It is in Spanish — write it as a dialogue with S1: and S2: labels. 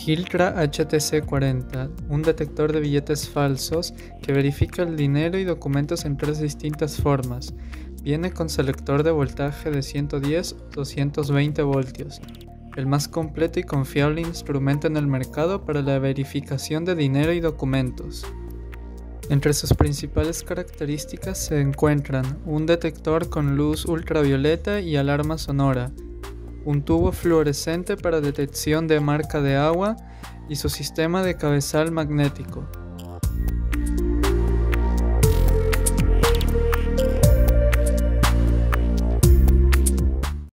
S1: Hiltra HTC40, un detector de billetes falsos que verifica el dinero y documentos en tres distintas formas. Viene con selector de voltaje de 110 o 220 voltios, el más completo y confiable instrumento en el mercado para la verificación de dinero y documentos. Entre sus principales características se encuentran un detector con luz ultravioleta y alarma sonora, un tubo fluorescente para detección de marca de agua y su sistema de cabezal magnético.